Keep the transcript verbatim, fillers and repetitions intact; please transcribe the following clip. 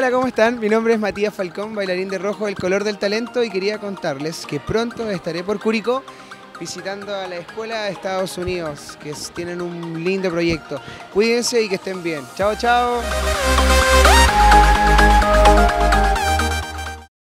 Hola, ¿cómo están? Mi nombre es Matías Falcón, bailarín de Rojo, El Color del Talento, y quería contarles que pronto estaré por Curicó visitando a la Escuela de Estados Unidos, que es- tienen un lindo proyecto. Cuídense y que estén bien. Chao, chao.